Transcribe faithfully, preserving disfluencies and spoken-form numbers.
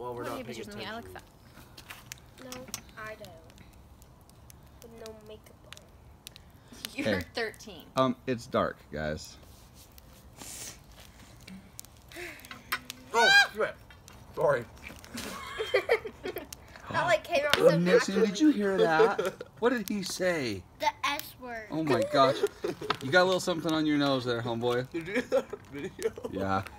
Well, we're What not do you paying pictures of me? I attention. look fat. No, I don't. With no makeup on. You're Hey. thirteen. Um, it's dark, guys. Oh, shit. Sorry. That like came out Oh, so Nixon, naturally. did you hear that? What did he say? The S word. Oh my gosh. You got a little something on your nose there, homeboy. Did you do that video? Yeah.